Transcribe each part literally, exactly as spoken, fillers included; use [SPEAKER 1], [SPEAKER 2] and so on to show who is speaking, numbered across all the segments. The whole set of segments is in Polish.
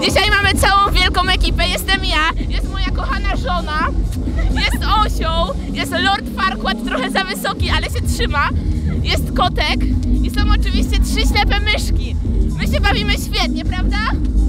[SPEAKER 1] Dzisiaj mamy całą wielką ekipę. Jestem ja, jest moja kochana żona, jest osioł, jest Lord Farquaad, trochę za wysoki, ale się trzyma. Jest kotek i są oczywiście trzy ślepe myszki. My się bawimy świetnie, prawda?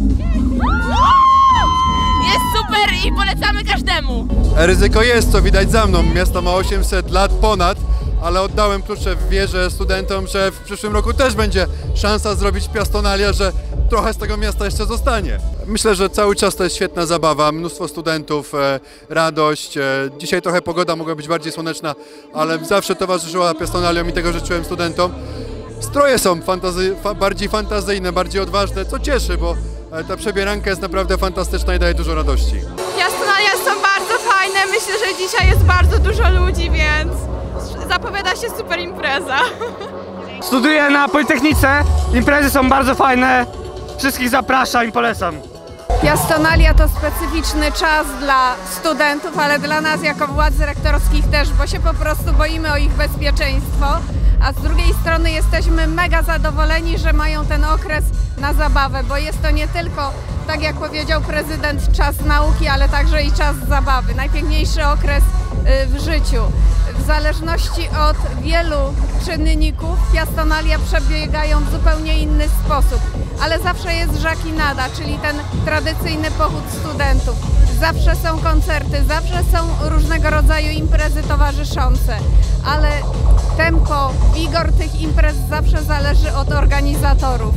[SPEAKER 1] Jest super i polecamy każdemu.
[SPEAKER 2] Ryzyko jest, co widać za mną. Miasto ma osiemset lat ponad, ale oddałem klucze w wierze studentom, że w przyszłym roku też będzie szansa zrobić piastonalia, że trochę z tego miasta jeszcze zostanie. Myślę, że cały czas to jest świetna zabawa, mnóstwo studentów, e, radość. E, dzisiaj trochę pogoda mogła być bardziej słoneczna, ale zawsze towarzyszyła piastonaliom i tego życzyłem studentom. Stroje są fantazy fa bardziej fantazyjne, bardziej odważne, co cieszy, bo e, ta przebieranka jest naprawdę fantastyczna i daje dużo radości.
[SPEAKER 3] Piastonalia są bardzo fajne, myślę, że dzisiaj jest bardzo dużo ludzi, więc zapowiada się super impreza.
[SPEAKER 4] Studiuję na Politechnice, imprezy są bardzo fajne, wszystkich zapraszam i polecam.
[SPEAKER 3] Piastonalia to specyficzny czas dla studentów, ale dla nas jako władz rektorskich też, bo się po prostu boimy o ich bezpieczeństwo, a z drugiej strony jesteśmy mega zadowoleni, że mają ten okres na zabawę, bo jest to nie tylko, tak jak powiedział prezydent, czas nauki, ale także i czas zabawy. Najpiękniejszy okres w życiu. W zależności od wielu czynników piastonalia przebiegają w zupełnie inny sposób, ale zawsze jest żakinada, czyli ten tradycyjny pochód studentów. Zawsze są koncerty, zawsze są różnego rodzaju imprezy towarzyszące, ale tempo, wigor tych imprez zawsze zależy od organizatorów.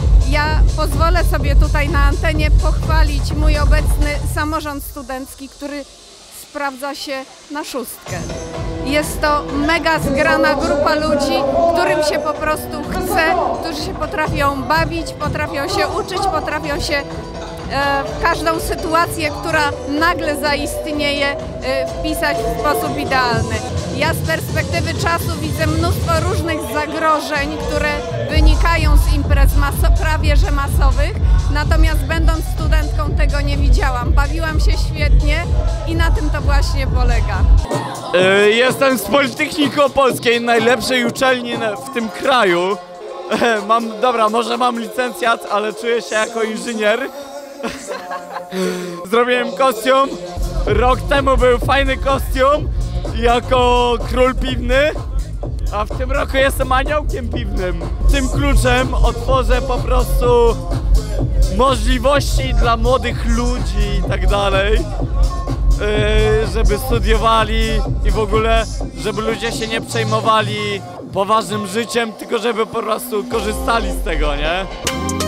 [SPEAKER 3] Ja pozwolę sobie tutaj na antenie pochwalić mój obecny samorząd studencki, który sprawdza się na szóstkę. Jest to mega zgrana grupa ludzi, którym się po prostu chce, którzy się potrafią bawić, potrafią się uczyć, potrafią się e, w każdą sytuację, która nagle zaistnieje, e, wpisać w sposób idealny. Ja z perspektywy czasu widzę mnóstwo różnych zagrożeń, które wynikają z imprez maso, prawie że masowych, natomiast będąc studentką tego nie widziałam. Bawiłam się świetnie i na tym to właśnie polega.
[SPEAKER 5] Jestem z Politechniki Opolskiej, najlepszej uczelni w tym kraju. Mam, dobra, może mam licencjat, ale czuję się jako inżynier. Zrobiłem kostium. Rok temu był fajny kostium jako król piwny, a w tym roku jestem aniołkiem piwnym. Tym kluczem otworzę po prostu możliwości dla młodych ludzi i tak dalej, żeby studiowali i w ogóle, żeby ludzie się nie przejmowali poważnym życiem, tylko żeby po prostu korzystali z tego, nie?